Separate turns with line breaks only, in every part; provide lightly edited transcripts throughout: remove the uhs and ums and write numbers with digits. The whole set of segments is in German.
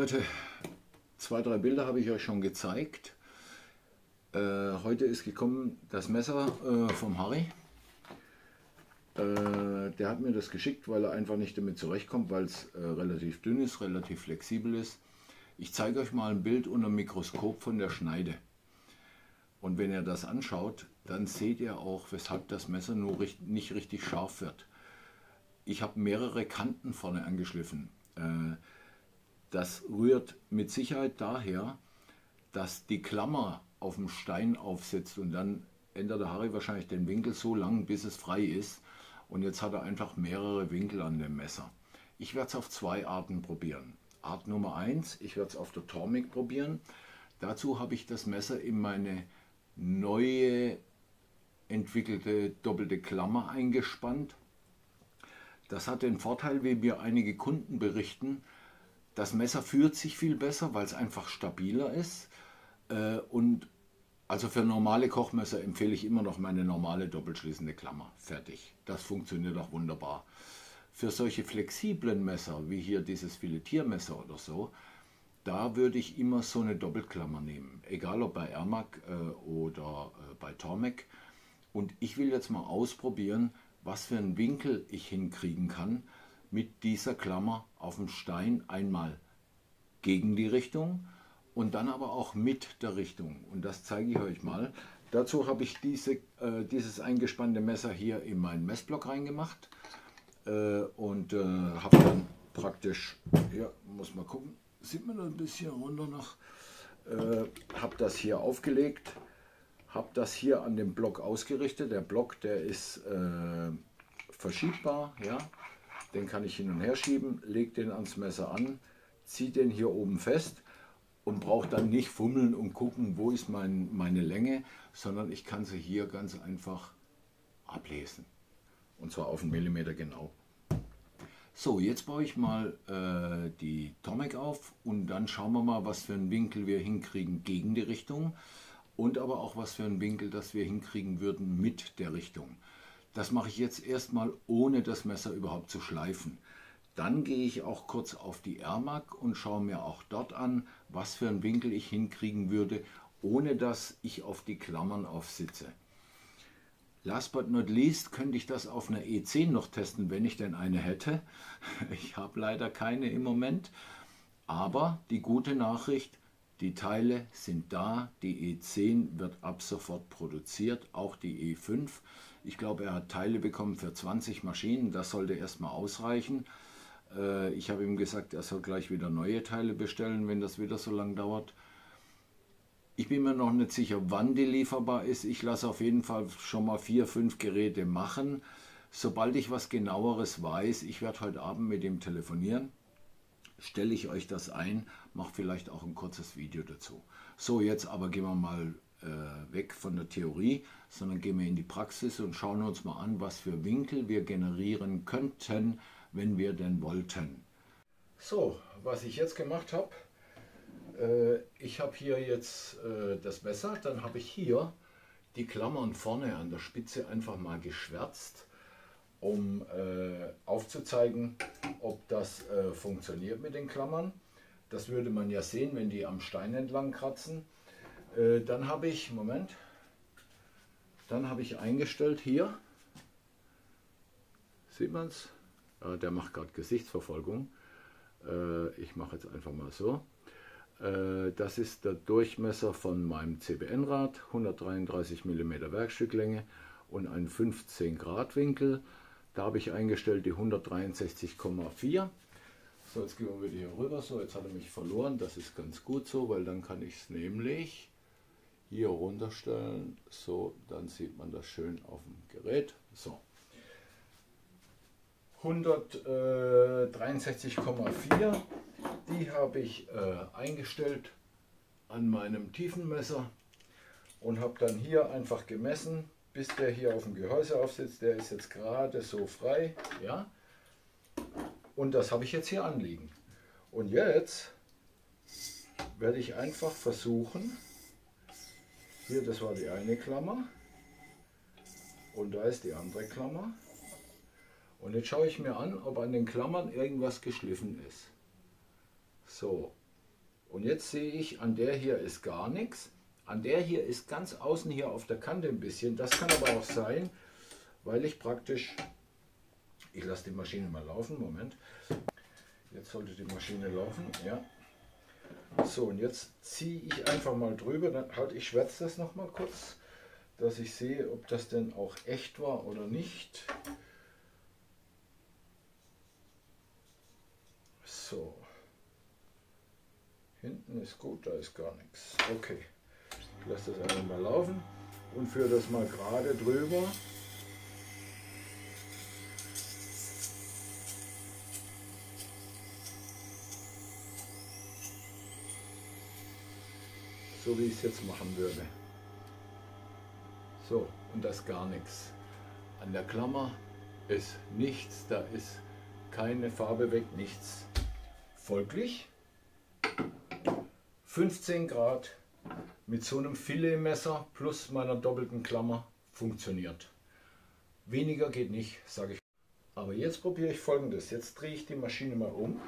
Leute, 2, 3 Bilder habe ich euch schon gezeigt. Heute ist gekommen das Messer vom Harry. Der hat mir das geschickt, weil er einfach nicht damit zurechtkommt, weil es relativ dünn ist, relativ flexibel ist. Ich zeige euch mal ein Bild unter dem Mikroskop von der Schneide. Und wenn ihr das anschaut, dann seht ihr auch, weshalb das Messer nur nicht richtig scharf wird. Ich habe mehrere Kanten vorne angeschliffen. Das rührt mit Sicherheit daher, dass die Klammer auf dem Stein aufsetzt und dann ändert der Harry wahrscheinlich den Winkel so lang, bis es frei ist. Und jetzt hat er einfach mehrere Winkel an dem Messer. Ich werde es auf 2 Arten probieren. Art Nummer 1, ich werde es auf der Tormek probieren. Dazu habe ich das Messer in meine neue entwickelte doppelte Klammer eingespannt. Das hat den Vorteil, wie mir einige Kunden berichten, das Messer führt sich viel besser, weil es einfach stabiler ist. Und also für normale Kochmesser empfehle ich immer noch meine normale doppelschließende Klammer. Fertig. Das funktioniert auch wunderbar. Für solche flexiblen Messer, wie hier dieses Filetiermesser oder so, da würde ich immer so eine Doppelklammer nehmen. Egal ob bei Ermac oder bei Tormek. Und ich will jetzt mal ausprobieren, was für einen Winkel ich hinkriegen kann mit dieser Klammer auf dem Stein, einmal gegen die Richtung und dann aber auch mit der Richtung. Und das zeige ich euch mal. Dazu habe ich dieses eingespannte Messer hier in meinen Messblock reingemacht und habe dann praktisch, hier muss man gucken, sieht man da ein bisschen runter noch, habe das hier aufgelegt, habe das hier an dem Block ausgerichtet. Der Block, der ist verschiebbar, ja. Den kann ich hin und her schieben, lege den ans Messer an, ziehe den hier oben fest und brauche dann nicht fummeln und gucken, wo ist meine Länge, sondern ich kann sie hier ganz einfach ablesen. Und zwar auf 1 Millimeter genau. So, jetzt baue ich mal die Tormek auf und dann schauen wir mal, was für einen Winkel wir hinkriegen gegen die Richtung und aber auch was für einen Winkel, das wir hinkriegen würden mit der Richtung. Das mache ich jetzt erstmal, ohne das Messer überhaupt zu schleifen. Dann gehe ich auch kurz auf die Ermac und schaue mir auch dort an, was für einen Winkel ich hinkriegen würde, ohne dass ich auf die Klammern aufsitze. Last but not least könnte ich das auf einer E10 noch testen, wenn ich denn eine hätte. Ich habe leider keine im Moment, aber die gute Nachricht, die Teile sind da, die E10 wird ab sofort produziert, auch die E5. Ich glaube, er hat Teile bekommen für 20 Maschinen, das sollte erstmal ausreichen. Ich habe ihm gesagt, er soll gleich wieder neue Teile bestellen, wenn das wieder so lange dauert. Ich bin mir noch nicht sicher, wann die lieferbar ist. Ich lasse auf jeden Fall schon mal 4, 5 Geräte machen. Sobald ich was Genaueres weiß, ich werde heute Abend mit ihm telefonieren, stelle ich euch das ein, mache vielleicht auch ein kurzes Video dazu. So, jetzt aber gehen wir mal weg von der Theorie, sondern gehen wir in die Praxis und schauen uns mal an, was für Winkel wir generieren könnten, wenn wir denn wollten. So, was ich jetzt gemacht habe, ich habe hier jetzt das Messer, dann habe ich hier die Klammern vorne an der Spitze einfach mal geschwärzt, um aufzuzeigen, ob das funktioniert mit den Klammern. Das würde man ja sehen, wenn die am Stein entlang kratzen. Dann habe ich, eingestellt hier, sieht man es? Der macht gerade Gesichtsverfolgung. Ich mache jetzt einfach mal so. Das ist der Durchmesser von meinem CBN-Rad, 133 mm Werkstücklänge und ein 15 Grad Winkel. Da habe ich eingestellt die 163,4. So, jetzt gehen wir wieder hier rüber. So, jetzt hat er mich verloren. Das ist ganz gut so, weil dann kann ich es nämlich hier runterstellen. So, dann sieht man das schön auf dem Gerät. So. 163,4, die habe ich eingestellt an meinem Tiefenmesser und habe dann hier einfach gemessen, bis der hier auf dem Gehäuse aufsitzt. Der ist jetzt gerade so frei, ja. Und das habe ich jetzt hier anliegen. Und jetzt werde ich einfach versuchen, hier, das war die eine Klammer und da ist die andere Klammer. Und jetzt schaue ich mir an, ob an den Klammern irgendwas geschliffen ist. So, Und jetzt sehe ich, an der hier ist gar nichts. An der hier ist ganz außen hier auf der Kante ein bisschen. Das kann aber auch sein, weil ich praktisch, ich lasse die Maschine mal laufen, Moment. Jetzt sollte die Maschine laufen, ja. So, und jetzt ziehe ich einfach mal drüber, dann halt, ich schwärze das noch mal kurz, dass ich sehe, ob das denn auch echt war oder nicht. So. Hinten ist gut, da ist gar nichts. Okay. Ich lasse das einfach mal laufen und führe das mal gerade drüber. So wie ich es jetzt machen würde. So, und das gar nichts. An der Klammer ist nichts, da ist keine Farbe weg, nichts. Folglich 15 Grad mit so einem Filetmesser plus meiner doppelten Klammer funktioniert. Weniger geht nicht, sage ich. Aber jetzt probiere ich Folgendes. Jetzt drehe ich die Maschine mal um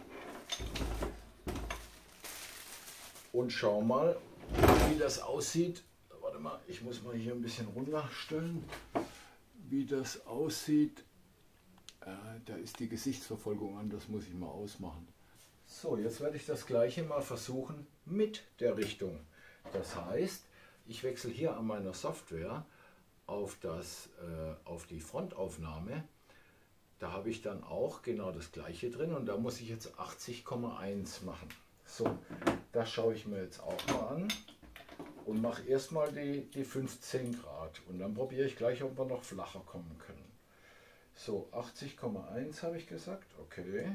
und schau mal, wie das aussieht. Warte mal, ich muss mal hier ein bisschen runterstellen, wie das aussieht. Da ist die Gesichtsverfolgung an, das muss ich mal ausmachen. So, jetzt werde ich das gleiche mal versuchen mit der Richtung. Das heißt, ich wechsle hier an meiner Software auf die Frontaufnahme. Da habe ich dann auch genau das gleiche drin und da muss ich jetzt 80,1 machen. So, das schaue ich mir jetzt auch mal an und mache erstmal die 15 Grad und dann probiere ich gleich, ob wir noch flacher kommen können. So, 80,1 habe ich gesagt, okay.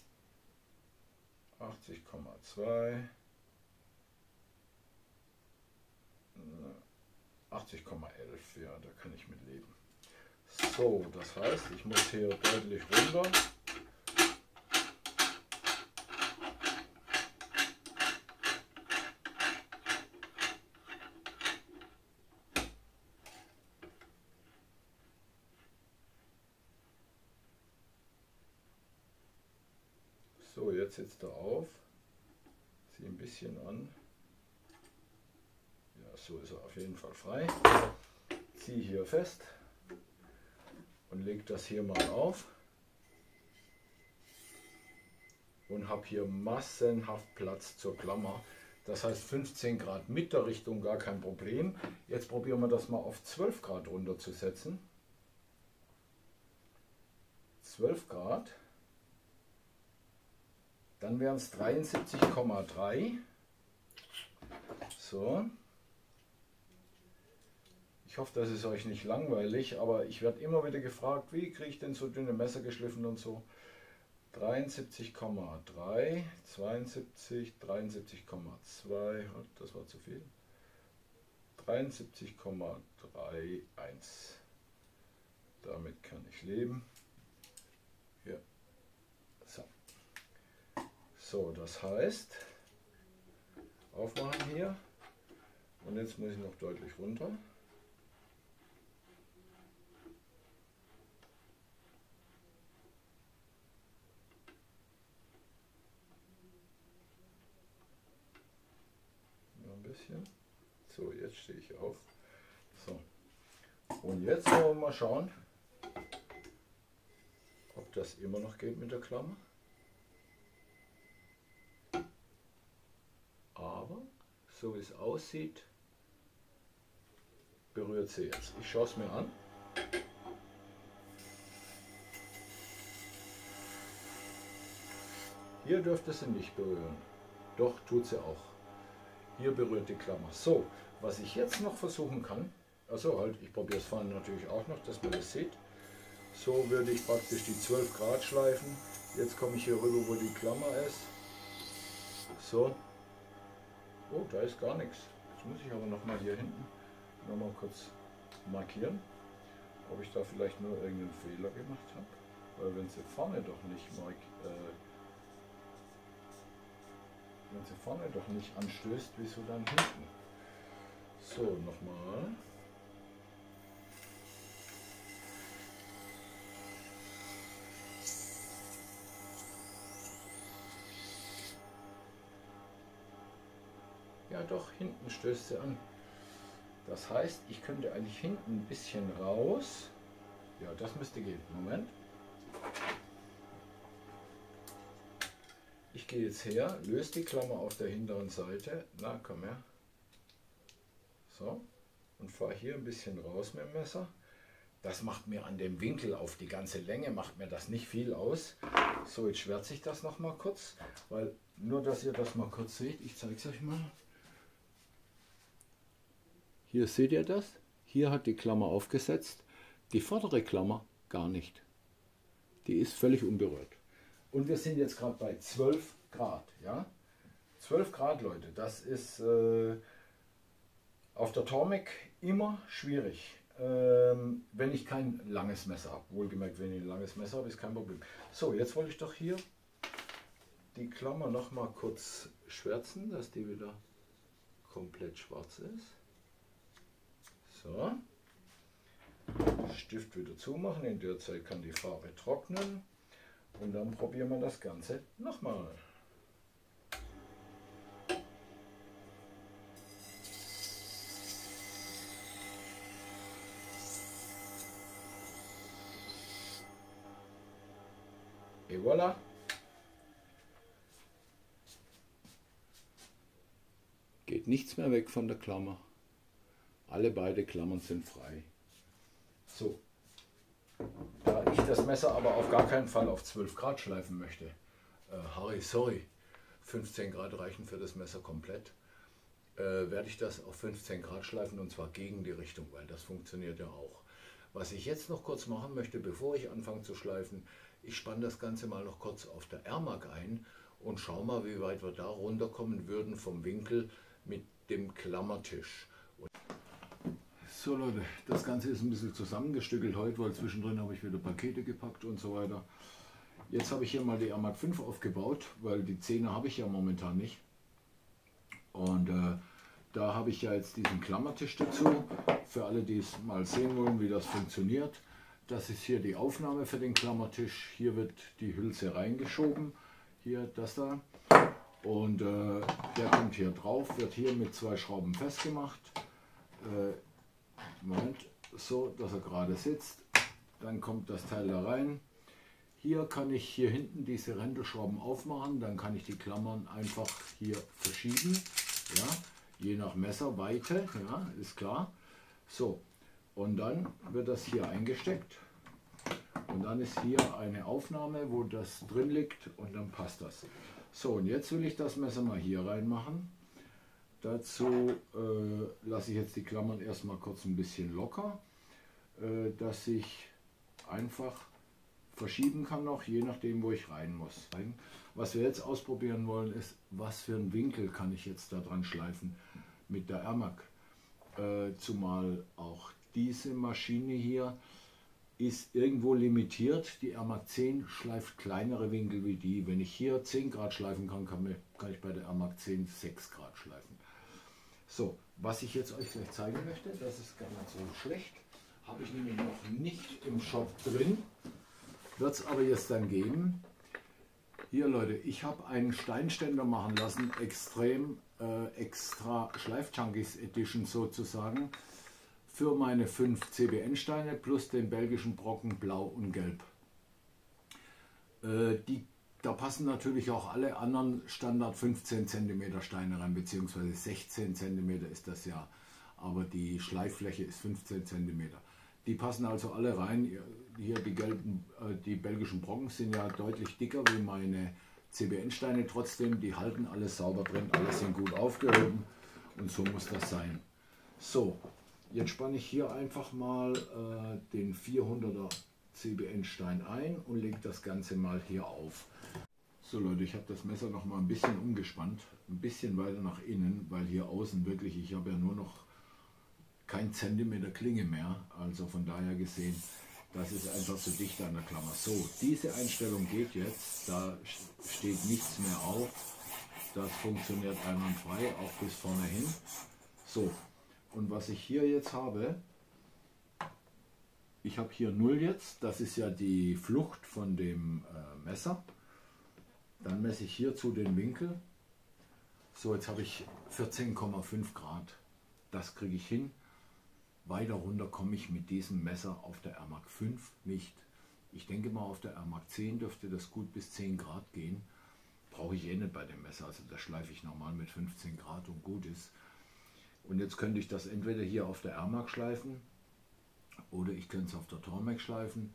80,2. 80,11, ja, da kann ich mit leben. So, das heißt, ich muss hier deutlich runter. So, jetzt sitzt er auf. Ziehe ein bisschen an. Ja, so ist er auf jeden Fall frei. Ziehe hier fest und lege das hier mal auf. Und habe hier massenhaft Platz zur Klammer. Das heißt 15 Grad mit der Richtung gar kein Problem. Jetzt probieren wir das mal auf 12 Grad runterzusetzen. 12 Grad. Dann wären es 73,3. So. Ich hoffe, das ist euch nicht langweilig, aber ich werde immer wieder gefragt, wie kriege ich denn so dünne Messer geschliffen und so. 73,3, 72, 73,2, das war zu viel. 73,31. Damit kann ich leben. Hier. So. So, das heißt, aufmachen hier. Und jetzt muss ich noch deutlich runter. So, jetzt stehe ich auf. So. Und jetzt wollen wir mal schauen, ob das immer noch geht mit der Klammer. Aber so wie es aussieht, berührt sie jetzt. Ich schaue es mir an. Hier dürfte sie nicht berühren. Doch, tut sie auch. Hier berührt die Klammer. So, was ich jetzt noch versuchen kann, also halt, ich probiere es vorne natürlich auch noch, dass man das sieht. So würde ich praktisch die 12 Grad schleifen. Jetzt komme ich hier rüber, wo die Klammer ist. So. Oh, da ist gar nichts. Jetzt muss ich aber noch mal hier hinten noch mal kurz markieren, ob ich da vielleicht nur irgendeinen Fehler gemacht habe. Weil wenn sie vorne doch nicht anstößt, wieso dann hinten? So, nochmal. doch, hinten stößt sie an. Das heißt, ich könnte eigentlich hinten ein bisschen raus. Ja, das müsste gehen. Moment. Ich gehe jetzt her, löse die Klammer auf der hinteren Seite. Na, komm her. So. Und fahre hier ein bisschen raus mit dem Messer. Das macht mir an dem Winkel auf die ganze Länge, macht mir das nicht viel aus. So, jetzt schwärze ich das noch mal kurz, weil nur, dass ihr das mal kurz seht, ich zeige es euch mal. Hier seht ihr das? Hier hat die Klammer aufgesetzt, die vordere Klammer gar nicht. Die ist völlig unberührt. Und wir sind jetzt gerade bei 12 Grad. Ja? 12 Grad, Leute, das ist auf der Tormek immer schwierig. Wenn ich kein langes Messer habe. Wohlgemerkt, wenn ich ein langes Messer habe, ist kein Problem. So, jetzt wollte ich doch hier die Klammer noch mal kurz schwärzen, dass die wieder komplett schwarz ist. So. Stift wieder zumachen, in der Zeit kann die Farbe trocknen und dann probieren wir das Ganze nochmal. Et voilà. Geht nichts mehr weg von der Klammer. Alle beide Klammern sind frei. So. Da ich das Messer aber auf gar keinen Fall auf 12 Grad schleifen möchte, Harry, sorry, 15 Grad reichen für das Messer komplett, werde ich das auf 15 Grad schleifen und zwar gegen die Richtung, weil das funktioniert ja auch. Was ich jetzt noch kurz machen möchte, bevor ich anfange zu schleifen, ich spanne das Ganze mal noch kurz auf der R-Mark ein und schau mal, wie weit wir da runterkommen würden vom Winkel mit dem Klammertisch. So Leute, das Ganze ist ein bisschen zusammengestückelt heute, weil zwischendrin habe ich wieder Pakete gepackt und so weiter. Jetzt habe ich hier mal die R-Mark 5 aufgebaut, weil die 10er habe ich ja momentan nicht. Und da habe ich ja jetzt diesen Klammertisch dazu, für alle, die es mal sehen wollen, wie das funktioniert. Das ist hier die Aufnahme für den Klammertisch. Hier wird die Hülse reingeschoben, hier das da. Und der kommt hier drauf, wird hier mit 2 Schrauben festgemacht. Moment, so, dass er gerade sitzt. Dann kommt das Teil da rein. Hier kann ich hier hinten diese Rändelschrauben aufmachen, dann kann ich die Klammern einfach hier verschieben. Ja, je nach Messerweite, ja, ist klar. So, und dann wird das hier eingesteckt. Und dann ist hier eine Aufnahme, wo das drin liegt und dann passt das. So, und jetzt will ich das Messer mal hier reinmachen. Dazu lasse ich jetzt die Klammern erstmal kurz ein bisschen locker, dass ich einfach verschieben kann noch, je nachdem wo ich rein muss. Was wir jetzt ausprobieren wollen ist, was für einen Winkel kann ich jetzt da dran schleifen mit der R-Mark. Zumal auch diese Maschine hier ist irgendwo limitiert. Die R-Mark 10 schleift kleinere Winkel wie die. Wenn ich hier 10 Grad schleifen kann, kann ich bei der R-Mark 10 6 Grad schleifen. So, was ich jetzt euch gleich zeigen möchte, das ist gar nicht so schlecht, habe ich nämlich noch nicht im Shop drin, wird es aber jetzt dann geben. Hier Leute, ich habe einen Steinständer machen lassen, extra Schleifjunkies Edition sozusagen, für meine 5 CBN-Steine plus den belgischen Brocken Blau und Gelb. Da passen natürlich auch alle anderen Standard 15 cm Steine rein, beziehungsweise 16 cm ist das ja, aber die Schleiffläche ist 15 cm. Die passen also alle rein. Hier die belgischen Brocken sind ja deutlich dicker wie meine CBN-Steine, trotzdem, die halten alles sauber drin, alles sind gut aufgehoben und so muss das sein. So, jetzt spanne ich hier einfach mal den 400er CBN-Stein ein und lege das Ganze mal hier auf. So Leute, ich habe das Messer noch mal ein bisschen umgespannt, ein bisschen weiter nach innen, weil hier außen wirklich, ich habe ja nur noch kein Zentimeter Klinge mehr, also von daher gesehen, das ist einfach zu dicht an der Klammer. So, diese Einstellung geht jetzt, da steht nichts mehr auf, das funktioniert einwandfrei, auch bis vorne hin. So, und was ich hier jetzt habe, ich habe hier 0 jetzt, das ist ja die Flucht von dem Messer. Dann messe ich hierzu den Winkel So, jetzt habe ich 14,5 Grad. Das kriege ich hin. Weiter runter komme ich mit diesem Messer auf der RMAG 5 nicht. Ich denke mal, auf der RMAG 10 dürfte das gut bis 10 Grad gehen. Brauche ich eh nicht bei dem Messer. Also das schleife ich normal mit 15 Grad und gut ist. Und jetzt könnte ich das entweder hier auf der RMAG schleifen oder ich könnte es auf der Tormek schleifen.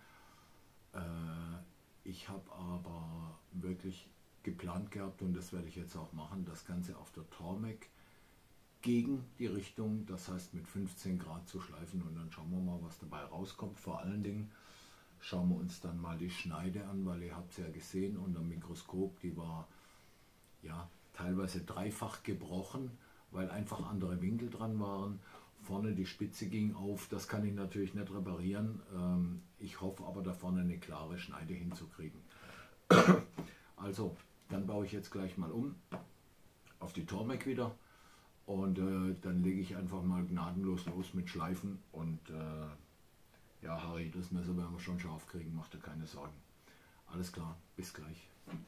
Ich habe aber wirklich geplant gehabt, und das werde ich jetzt auch machen, das Ganze auf der Tormek gegen die Richtung, das heißt mit 15 Grad zu schleifen, und dann schauen wir mal, was dabei rauskommt. Vor allen Dingen schauen wir uns dann mal die Schneide an, weil ihr habt es ja gesehen unter dem Mikroskop, die war ja teilweise dreifach gebrochen, weil einfach andere Winkel dran waren. Vorne die Spitze ging auf, das kann ich natürlich nicht reparieren. Ich hoffe aber da vorne eine klare Schneide hinzukriegen. Also, dann baue ich jetzt gleich mal um auf die Tormek wieder und dann lege ich einfach mal gnadenlos los mit Schleifen und ja, Harry, das Messer werden wir schon scharf kriegen, macht dir keine Sorgen. Alles klar, bis gleich.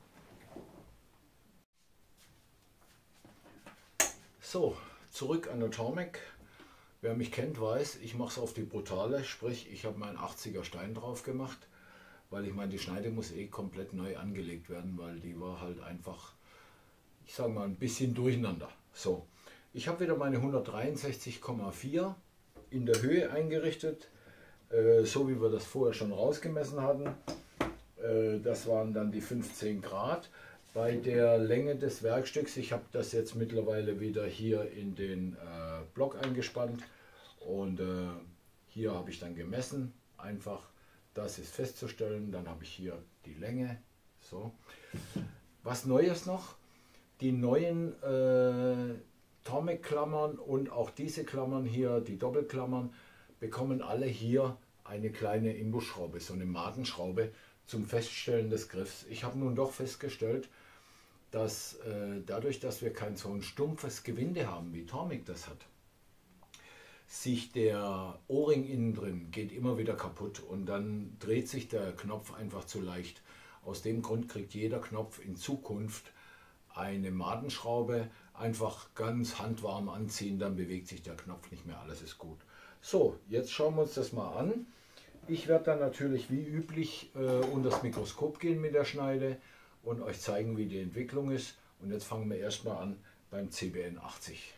So, zurück an der Tormek. Wer mich kennt, weiß, ich mache es auf die brutale, sprich ich habe meinen 80er Stein drauf gemacht, weil ich meine, die Schneide muss eh komplett neu angelegt werden, weil die war halt einfach, ich sage mal, ein bisschen durcheinander. So, ich habe wieder meine 163,4 in der Höhe eingerichtet, so wie wir das vorher schon rausgemessen hatten. Das waren dann die 15 Grad. Bei der Länge des Werkstücks, ich habe das jetzt mittlerweile wieder hier in den Block eingespannt und hier habe ich dann gemessen, einfach das ist festzustellen. Dann habe ich hier die Länge. So. Was Neues noch, die neuen Tormek-Klammern und auch diese Klammern hier, die Doppelklammern, bekommen alle hier eine kleine Imbusschraube, so eine Madenschraube zum Feststellen des Griffs. Ich habe nun doch festgestellt, dass dadurch, dass wir kein so ein stumpfes Gewinde haben, wie Tormek das hat, sich der O-Ring innen drin geht immer wieder kaputt und dann dreht sich der Knopf einfach zu leicht. Aus dem Grund kriegt jeder Knopf in Zukunft eine Madenschraube, einfach ganz handwarm anziehen, dann bewegt sich der Knopf nicht mehr, alles ist gut. So, jetzt schauen wir uns das mal an. Ich werde dann natürlich wie üblich unter das Mikroskop gehen mit der Schneide und euch zeigen, wie die Entwicklung ist. Und jetzt fangen wir erstmal an beim CBN 80.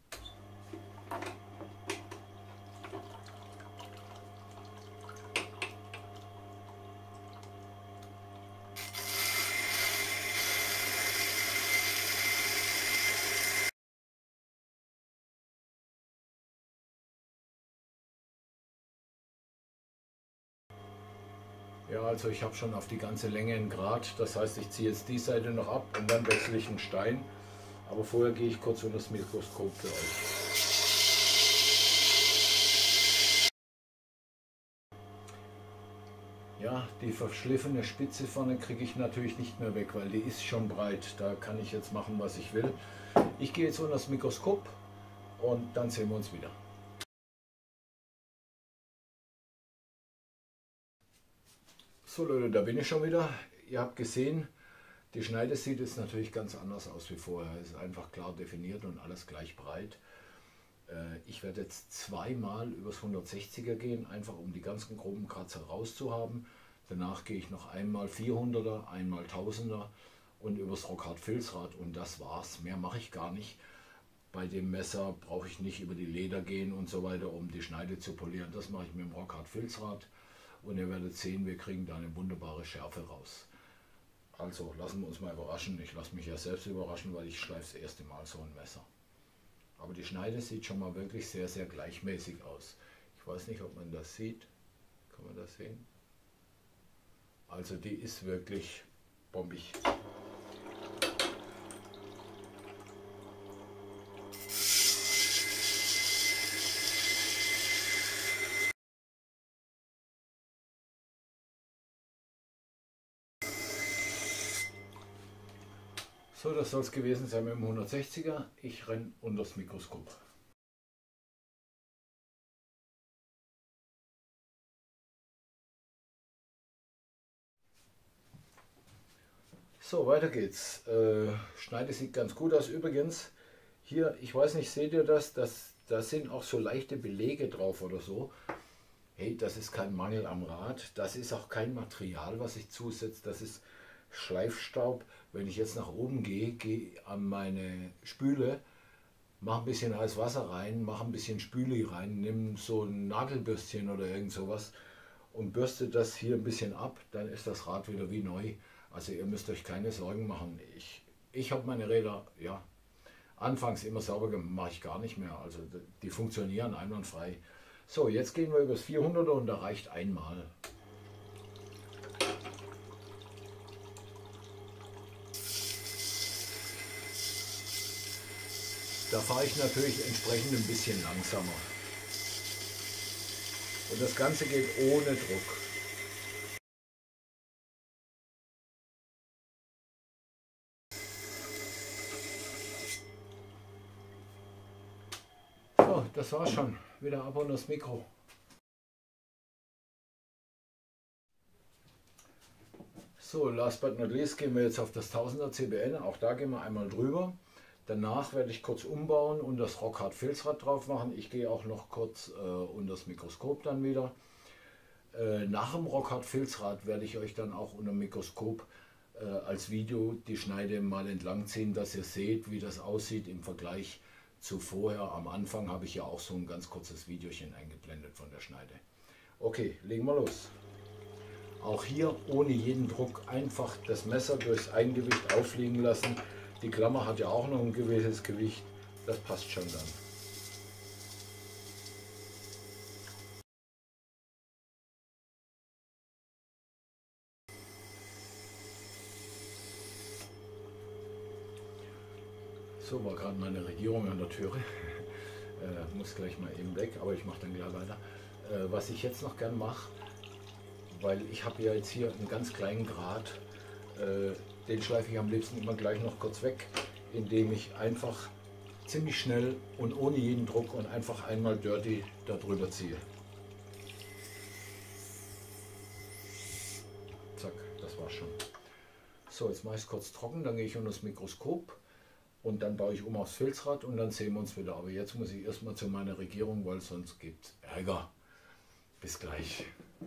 Ja, also ich habe schon auf die ganze Länge einen Grad, das heißt, ich ziehe jetzt die Seite noch ab und dann wechsle ich einen Stein. Aber vorher gehe ich kurz unter das Mikroskop für euch. Ja, die verschliffene Spitze vorne kriege ich natürlich nicht mehr weg, weil die ist schon breit. Da kann ich jetzt machen, was ich will. Ich gehe jetzt unter das Mikroskop und dann sehen wir uns wieder. So Leute, da bin ich schon wieder. Ihr habt gesehen, die Schneide sieht jetzt natürlich ganz anders aus wie vorher. Es ist einfach klar definiert und alles gleich breit. Ich werde jetzt zweimal übers 160er gehen, einfach um die ganzen groben Kratzer rauszuhaben. Danach gehe ich noch einmal 400er, einmal 1000er und übers Rockhard Filzrad und das war's. Mehr mache ich gar nicht. Bei dem Messer brauche ich nicht über die Leder gehen und so weiter, um die Schneide zu polieren. Das mache ich mit dem Rockhard Filzrad. Und ihr werdet sehen, wir kriegen da eine wunderbare Schärfe raus. Also lassen wir uns mal überraschen. Ich lasse mich ja selbst überraschen, weil ich schleife das erste Mal so ein Messer. Aber die Schneide sieht schon mal wirklich sehr, sehr gleichmäßig aus. Ich weiß nicht, ob man das sieht. Kann man das sehen? Also die ist wirklich bombig. So, das soll es gewesen sein mit dem 160er. Ich renne unter das Mikroskop. So, weiter geht's. Schneide sieht ganz gut aus. Übrigens, hier, ich weiß nicht, seht ihr das? Da sind auch so leichte Belege drauf oder so. Hey, das ist kein Mangel am Rad. Das ist auch kein Material, was ich zusetze. Das ist Schleifstaub. Wenn ich jetzt nach oben gehe, gehe an meine Spüle, mache ein bisschen heißes Wasser rein, mache ein bisschen Spüle rein, nehme so ein Nagelbürstchen oder irgend sowas und bürste das hier ein bisschen ab, dann ist das Rad wieder wie neu. Also ihr müsst euch keine Sorgen machen. Ich habe meine Räder, ja, anfangs immer sauber gemacht, mache ich gar nicht mehr. Also die funktionieren einwandfrei. So, jetzt gehen wir über das 400er und da reicht einmal. Da fahre ich natürlich entsprechend ein bisschen langsamer. Und das Ganze geht ohne Druck. So, das war's schon. Wieder ab und das Mikro. So, last but not least gehen wir jetzt auf das 1000er CBN. Auch da gehen wir einmal drüber. Danach werde ich kurz umbauen und das Rockhard Filzrad drauf machen. Ich gehe auch noch kurz unter das Mikroskop dann wieder. Nach dem Rockhard Filzrad werde ich euch dann auch unter dem Mikroskop als Video die Schneide mal entlang ziehen, dass ihr seht, wie das aussieht im Vergleich zu vorher. Am Anfang habe ich ja auch so ein ganz kurzes Videochen eingeblendet von der Schneide. Okay, legen wir los. Auch hier ohne jeden Druck einfach das Messer durchs Eigengewicht aufliegen lassen. Die Klammer hat ja auch noch ein gewisses Gewicht, das passt schon dann. So, war gerade meine Regierung an der Türe. Muss gleich mal eben weg, aber ich mache dann gleich weiter. Was ich jetzt noch gern mache, weil ich habe ja jetzt hier einen ganz kleinen Grat, den schleife ich am liebsten immer gleich noch kurz weg, indem ich einfach ziemlich schnell und ohne jeden Druck und einfach einmal dirty darüber ziehe. Zack, das war's schon. So, jetzt mache ich es kurz trocken, dann gehe ich unter das Mikroskop und dann baue ich um aufs Filzrad und dann sehen wir uns wieder. Aber jetzt muss ich erstmal zu meiner Regierung, weil sonst gibt es Ärger. Bis gleich.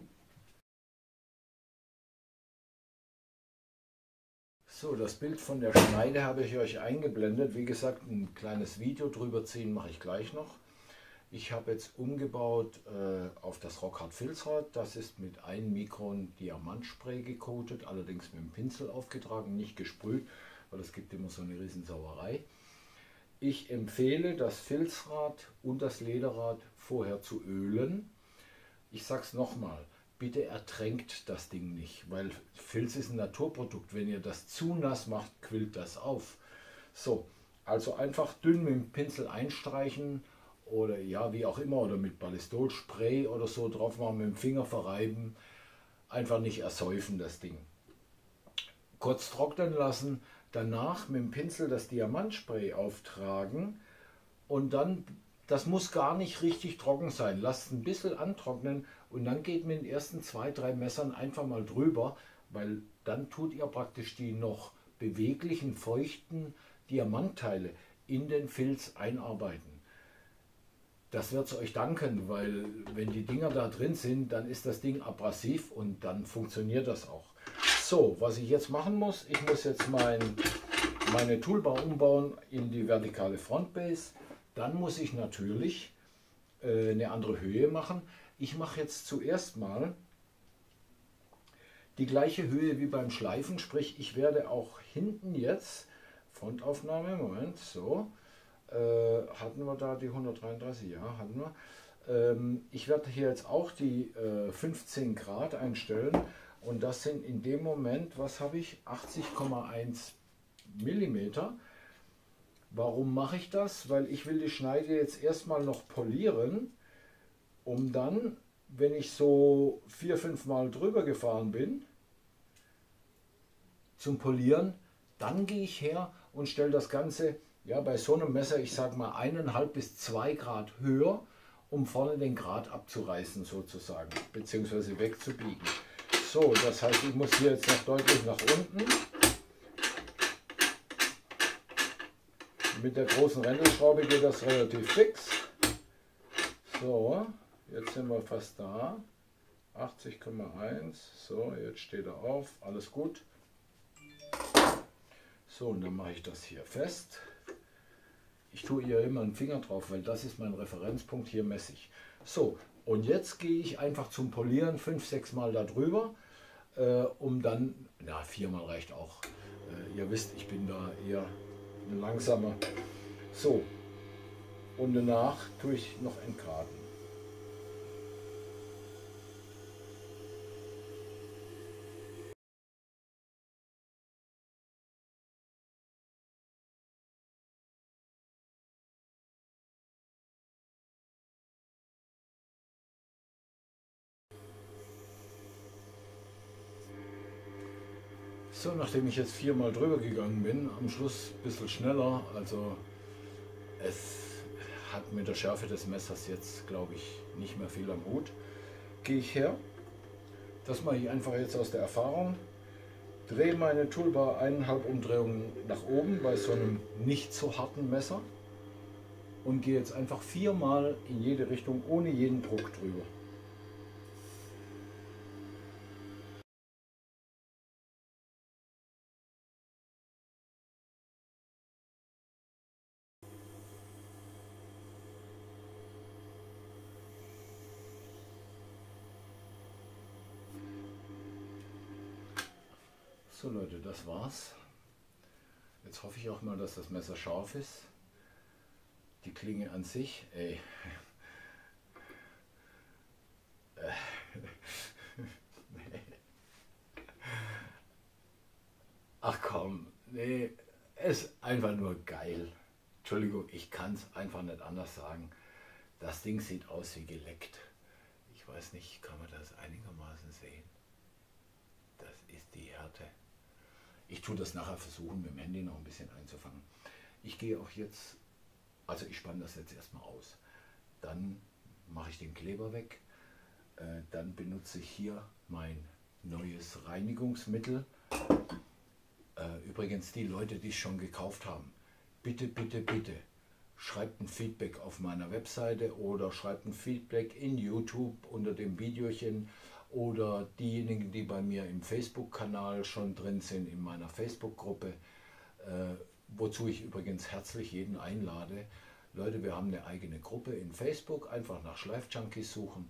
So, das Bild von der Schneide habe ich euch eingeblendet. Wie gesagt, ein kleines Video drüber ziehen mache ich gleich noch. Ich habe jetzt umgebaut auf das Rockhard Filzrad. Das ist mit 1 Mikron Diamantspray gecoatet, allerdings mit dem Pinsel aufgetragen, nicht gesprüht, weil es gibt immer so eine Riesensauerei. Ich empfehle, das Filzrad und das Lederrad vorher zu ölen. Ich sage es nochmal. Bitte ertränkt das Ding nicht, weil Filz ist ein Naturprodukt. Wenn ihr das zu nass macht, quillt das auf. So, also einfach dünn mit dem Pinsel einstreichen oder ja, wie auch immer, oder mit Ballistol-Spray oder so drauf machen, mit dem Finger verreiben. Einfach nicht ersäufen das Ding. Kurz trocknen lassen, danach mit dem Pinsel das Diamantspray auftragen und dann, das muss gar nicht richtig trocken sein. Lasst es ein bisschen antrocknen und dann geht mit den ersten 2, 3 Messern einfach mal drüber, weil dann tut ihr praktisch die noch beweglichen, feuchten Diamantteile in den Filz einarbeiten. Das wird es euch danken, weil wenn die Dinger da drin sind, dann ist das Ding abrasiv und dann funktioniert das auch. So, was ich jetzt machen muss, ich muss jetzt meine Toolbar umbauen in die vertikale Frontbase. Dann muss ich natürlich eine andere Höhe machen. Ich mache jetzt zuerst mal die gleiche Höhe wie beim Schleifen, sprich ich werde auch hinten jetzt, Frontaufnahme, Moment, so, hatten wir da die 133, ja, hatten wir. Ich werde hier jetzt auch die 15 Grad einstellen und das sind in dem Moment, was habe ich, 80,1 Millimeter. Warum mache ich das? Weil ich will die Schneide jetzt erstmal noch polieren, um dann, wenn ich so 4, 5 Mal drüber gefahren bin, zum Polieren, dann gehe ich her und stelle das Ganze, ja, bei so einem Messer, ich sage mal 1,5 bis 2 Grad höher, um vorne den Grat abzureißen sozusagen, beziehungsweise wegzubiegen. So, das heißt, ich muss hier jetzt noch deutlich nach unten Mit der großen Rändelschraube geht das relativ fix. So, jetzt sind wir fast da. 80,1. So, jetzt steht er auf. Alles gut. So, und dann mache ich das hier fest. Ich tue hier immer einen Finger drauf, weil das ist mein Referenzpunkt. Hier messe ich. So, und jetzt gehe ich einfach zum Polieren 5-6 Mal darüber, um dann, na, 4 Mal reicht auch. Ihr wisst, ich bin da eher ein langsamer. So, und danach tue ich noch entgraten. So, nachdem ich jetzt 4 Mal drüber gegangen bin, am Schluss ein bisschen schneller, also es hat mit der Schärfe des Messers jetzt, glaube ich, nicht mehr viel am Hut, gehe ich her. Das mache ich einfach jetzt aus der Erfahrung. Drehe meine Toolbar 1,5 Umdrehungen nach oben bei so einem nicht so harten Messer und gehe jetzt einfach 4 Mal in jede Richtung ohne jeden Druck drüber. So Leute, das war's. Jetzt hoffe ich auch mal, dass das Messer scharf ist. Die Klinge an sich, ey. Ach komm, nee, es ist einfach nur geil. Entschuldigung, ich kann es einfach nicht anders sagen. Das Ding sieht aus wie geleckt. Ich weiß nicht, kann man das einigermaßen sehen? Das ist die Härte. Ich tue das nachher versuchen, mit dem Handy noch ein bisschen einzufangen. Ich gehe auch jetzt, also ich spanne das jetzt erstmal aus. Dann mache ich den Kleber weg. Dann benutze ich hier mein neues Reinigungsmittel. Übrigens, die Leute, die es schon gekauft haben, bitte, bitte, bitte, schreibt ein Feedback auf meiner Webseite oder schreibt ein Feedback in YouTube unter dem Videochen oder diejenigen, die bei mir im Facebook-Kanal schon drin sind, in meiner Facebook-Gruppe, wozu ich übrigens herzlich jeden einlade. Leute, wir haben eine eigene Gruppe in Facebook, einfach nach Schleifjunkies suchen.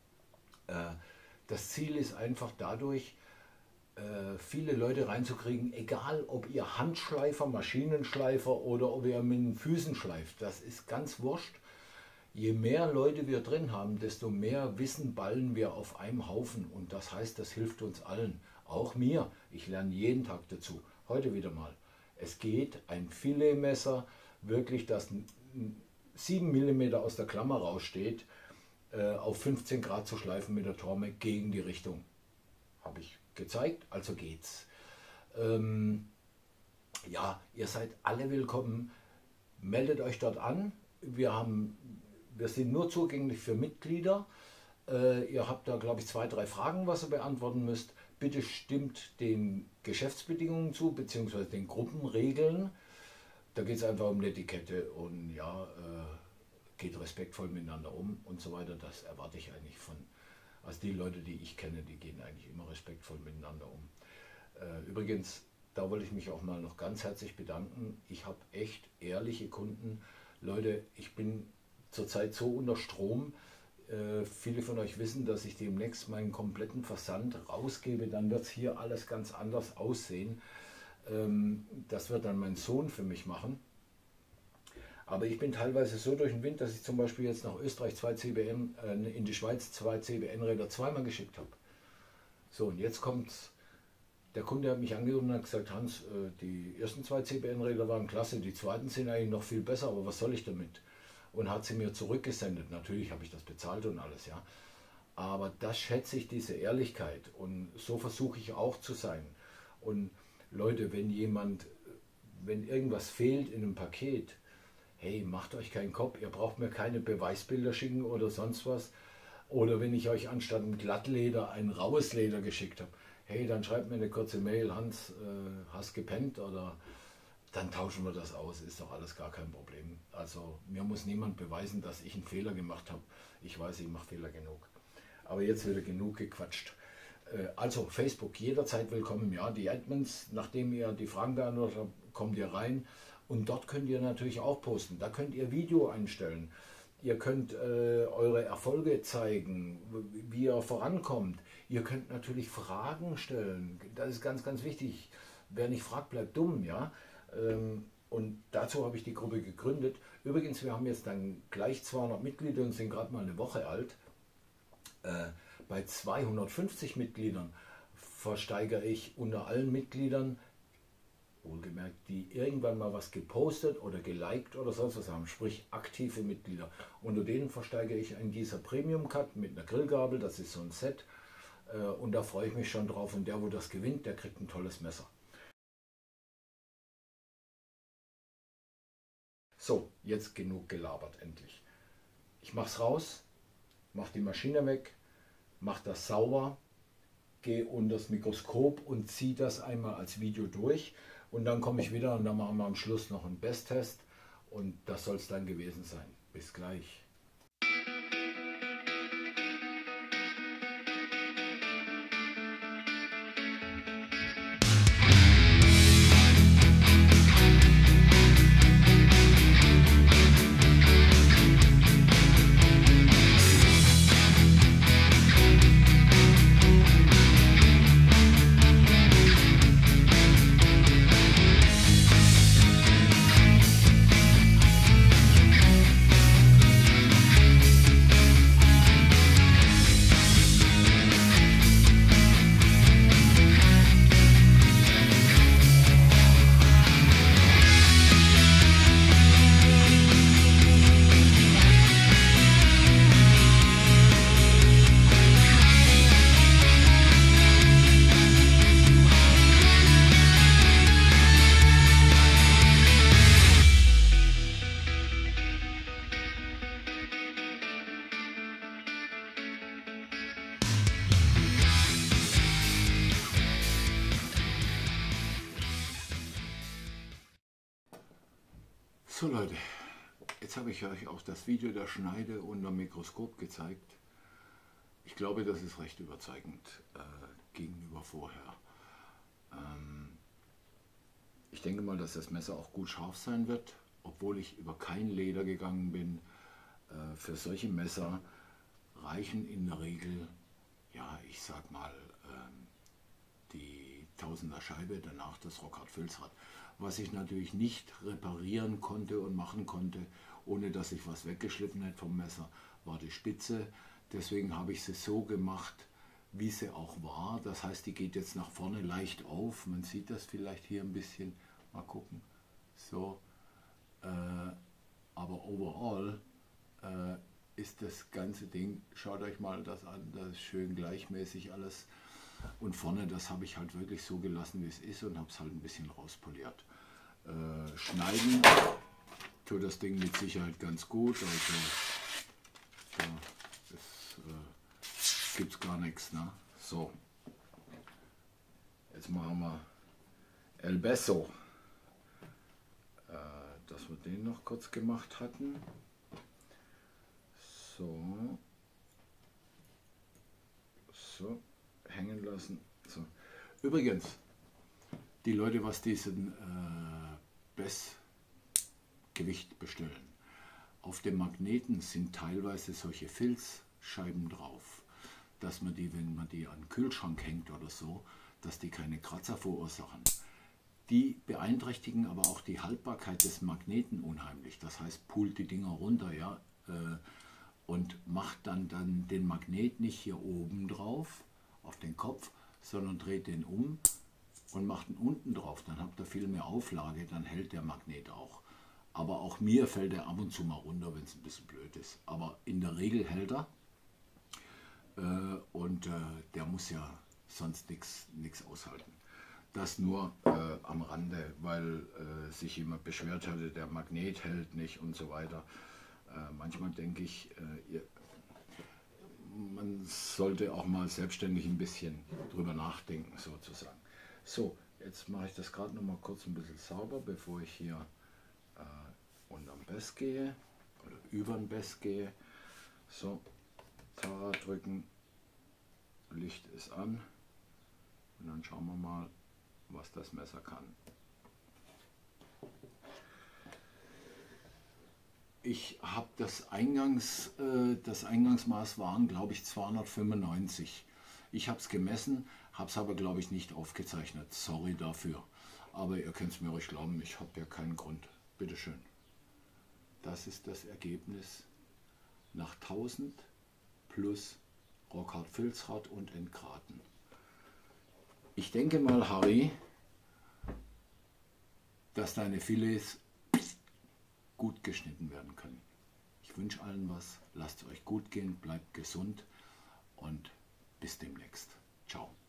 Das Ziel ist einfach dadurch, viele Leute reinzukriegen, egal ob ihr Handschleifer, Maschinenschleifer oder ob ihr mit den Füßen schleift, das ist ganz wurscht. Je mehr Leute wir drin haben, desto mehr Wissen ballen wir auf einem Haufen und das heißt, das hilft uns allen, auch mir. Ich lerne jeden Tag dazu. Heute wieder mal. Es geht ein Filetmesser, wirklich das 7 mm aus der Klammer raussteht, auf 15 Grad zu schleifen mit der Trommel gegen die Richtung. Habe ich gezeigt, also geht's. Ja, ihr seid alle willkommen. Meldet euch dort an. Wir sind nur zugänglich für Mitglieder. Ihr habt da, glaube ich, 2, 3 Fragen, was ihr beantworten müsst. Bitte stimmt den Geschäftsbedingungen zu, beziehungsweise den Gruppenregeln. Da geht es einfach um Etikette und ja, geht respektvoll miteinander um und so weiter. Das erwarte ich eigentlich von, also die Leute, die ich kenne, die gehen eigentlich immer respektvoll miteinander um. Übrigens, da wollte ich mich auch mal noch ganz herzlich bedanken. Ich habe echt ehrliche Kunden. Leute, ich bin zurzeit so unter Strom. Viele von euch wissen, dass ich demnächst meinen kompletten Versand rausgebe. Dann wird es hier alles ganz anders aussehen. Das wird dann mein Sohn für mich machen. Aber ich bin teilweise so durch den Wind, dass ich zum Beispiel jetzt nach Österreich 2 CBN, in die Schweiz 2 CBN-Räder zweimal geschickt habe. So, und jetzt kommt's. Der Kunde hat mich angerufen und hat gesagt, Hans, die ersten 2 CBN-Räder waren klasse, die zweiten sind eigentlich noch viel besser, aber was soll ich damit? Und hat sie mir zurückgesendet. Natürlich habe ich das bezahlt und alles, ja. Aber das schätze ich, diese Ehrlichkeit. Und so versuche ich auch zu sein. Und Leute, wenn irgendwas fehlt in einem Paket, hey, macht euch keinen Kopf, ihr braucht mir keine Beweisbilder schicken oder sonst was. Oder wenn ich euch anstatt ein Glattleder ein raues Leder geschickt habe, hey, dann schreibt mir eine kurze Mail, Hans, hast gepennt oder dann tauschen wir das aus, ist doch alles gar kein Problem. Also mir muss niemand beweisen, dass ich einen Fehler gemacht habe. Ich weiß, ich mache Fehler genug. Aber jetzt wieder genug gequatscht. Also Facebook jederzeit willkommen. Ja, die Admins, nachdem ihr die Fragen beantwortet habt, kommt ihr rein. Und dort könnt ihr natürlich auch posten. Da könnt ihr Video einstellen. Ihr könnt eure Erfolge zeigen, wie ihr vorankommt. Ihr könnt natürlich Fragen stellen. Das ist ganz, ganz wichtig. Wer nicht fragt, bleibt dumm. Ja? Und dazu habe ich die Gruppe gegründet. Übrigens, wir haben jetzt dann gleich 200 Mitglieder und sind gerade mal eine Woche alt. Bei 250 Mitgliedern versteigere ich unter allen Mitgliedern, wohlgemerkt, die irgendwann mal was gepostet oder geliked oder sonst was haben, sprich aktive Mitglieder. Unter denen versteigere ich einen Gießer Premium Cut mit einer Grillgabel, das ist so ein Set. Und da freue ich mich schon drauf. Und der, wo das gewinnt, der kriegt ein tolles Messer. So, jetzt genug gelabert endlich. Ich mache es raus, mache die Maschine weg, mache das sauber, gehe unter das Mikroskop und ziehe das einmal als Video durch. Und dann komme ich wieder und dann machen wir am Schluss noch einen Besttest. Und das soll es dann gewesen sein. Bis gleich. So Leute, jetzt habe ich euch auch das Video der Schneide unter Mikroskop gezeigt. Ich glaube, das ist recht überzeugend gegenüber vorher. Ich denke mal, dass das Messer auch gut scharf sein wird, obwohl ich über kein Leder gegangen bin. Für solche Messer reichen in der Regel, ja, ich sag mal, die Tausender Scheibe, danach das Rockhard Filzrad. Was ich natürlich nicht reparieren konnte und machen konnte, ohne dass ich was weggeschliffen hätte vom Messer, war die Spitze. Deswegen habe ich sie so gemacht, wie sie auch war. Das heißt, die geht jetzt nach vorne leicht auf. Man sieht das vielleicht hier ein bisschen. Mal gucken. So. Aber overall ist das ganze Ding, schaut euch mal das an, das ist schön gleichmäßig alles. Und vorne, das habe ich halt wirklich so gelassen, wie es ist und habe es halt ein bisschen rauspoliert. Schneiden tut das Ding mit Sicherheit ganz gut. Also es gibt gar nichts. Ne? So, jetzt machen wir El Beso. Dass wir den noch kurz gemacht hatten. So. So. Hängen lassen. So. Übrigens, die Leute, was diesen Bessgewicht bestellen, auf dem Magneten sind teilweise solche Filzscheiben drauf, dass man die, wenn man die an den Kühlschrank hängt oder so, dass die keine Kratzer verursachen. Die beeinträchtigen aber auch die Haltbarkeit des Magneten unheimlich. Das heißt, pult die Dinger runter, ja, und macht dann den Magnet nicht hier oben drauf, auf den Kopf, sondern dreht den um und macht ihn unten drauf. Dann habt ihr viel mehr Auflage, dann hält der Magnet auch. Aber auch mir fällt er ab und zu mal runter, wenn es ein bisschen blöd ist. Aber in der Regel hält er. Und der muss ja sonst nichts aushalten. Das nur am Rande, weil sich jemand beschwert hatte, der Magnet hält nicht und so weiter. Manchmal denke ich, man sollte auch mal selbstständig ein bisschen drüber nachdenken, sozusagen. So, Jetzt mache ich das gerade noch mal kurz ein bisschen sauber, bevor ich hier unterm Biss gehe oder über den Biss gehe. So, Tara drücken, Licht ist an und dann schauen wir mal, was das Messer kann. Ich habe das Eingangsmaß waren, glaube ich, 295. Ich habe es gemessen, habe es aber, glaube ich, nicht aufgezeichnet. Sorry dafür. Aber ihr könnt es mir ruhig glauben, ich habe ja keinen Grund. Bitteschön. Das ist das Ergebnis nach 1000 plus Rockhard Filzrad und Entgraten. Ich denke mal, Harry, dass deine Filets gut geschnitten werden können. Ich wünsche allen was, lasst es euch gut gehen, bleibt gesund und bis demnächst. Ciao.